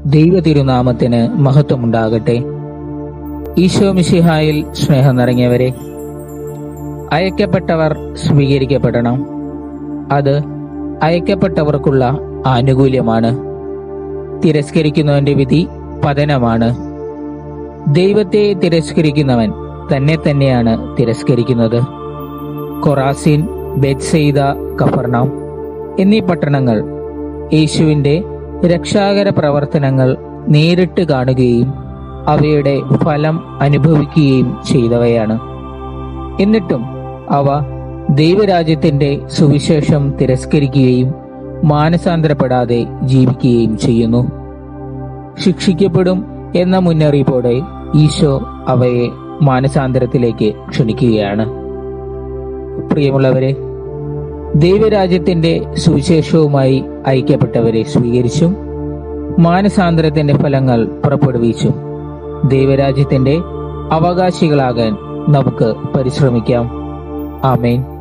ദൈവ തിരുനാമത്തിന് മഹത്വമുണ്ടാകട്ടെ. ഈശോ മിശിഹായിൽ സ്നേഹം നിറഞ്ഞവരെ, അയക്കപ്പെട്ടവർ സ്വീകരിക്കപ്പെടണം. അത് അയക്കപ്പെട്ടവർക്കുള്ള ആനുകൂല്യമാണ്. തിരസ്കരിക്കുന്നവന്റെ വിധി പതനമാണ്. ദൈവത്തെ തിരസ്കരിക്കുന്നവൻ തന്നെ തന്നെയാണ് തിരസ്കരിക്കുന്നത്. കൊറാസിൻ, ബെത്സയിദ, കഫർനൗം എന്നീ പട്ടണങ്ങൾ യേശുവിന്റെ രക്ഷാകര പ്രവർത്തനങ്ങൾ നേരിട്ട് കാണുകയും അവയുടെ ഫലം അനുഭവിക്കുകയും ചെയ്തവയാണ്. എന്നിട്ടും അവ ദൈവരാജ്യത്തിന്റെ സുവിശേഷം തിരസ്കരിക്കുകയും മാനസാന്തരപ്പെടാതെ ജീവിക്കുകയും ചെയ്യുന്നു. ശിക്ഷിക്കപ്പെടും എന്ന മുന്നറിയിപ്പോടെ ഈശോ അവയെ മാനസാന്തരത്തിലേക്ക് ക്ഷണിക്കുകയാണ്. പ്രിയമുള്ളവരെ, ദൈവരാജ്യത്തിന്റെ സുവിശേഷവുമായി ഐക്യപ്പെട്ടവരെ സ്വീകരിച്ചും മാനസാന്തരത്തിന്റെ ഫലങ്ങൾ പുറപ്പെടുവിച്ചും ദൈവരാജ്യത്തിന്റെ അവകാശികളാകാൻ നമുക്ക് പരിശ്രമിക്കാം. ആമേൻ.